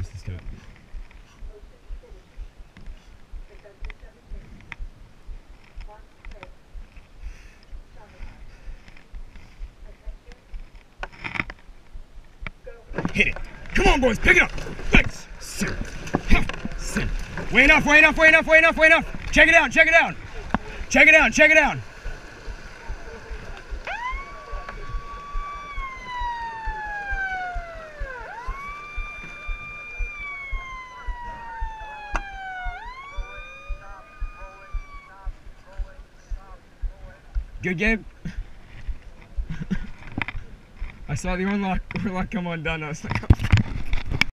closest to it. Hit it. Come on, boys, pick it up. Thanks. Sit. Sit. Way enough, way enough, way enough, way enough, way enough. Check it down, check it down. Check it down, check it down. Good game. I saw the unlock come undone. I was like,